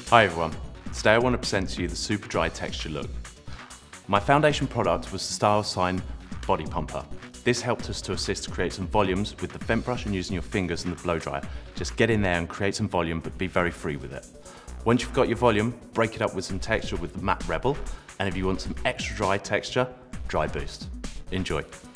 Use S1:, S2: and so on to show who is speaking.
S1: Hi everyone, today I want to present to you the super dry texture look. My foundation product was the StyleSign Body Pumper. This helped us to assist to create some volumes with the vent brush and using your fingers and the blow dryer. Just get in there and create some volume, but be very free with it. Once you've got your volume, break it up with some texture with the Matte Rebel, and if you want some extra dry texture, Dry Boost. Enjoy.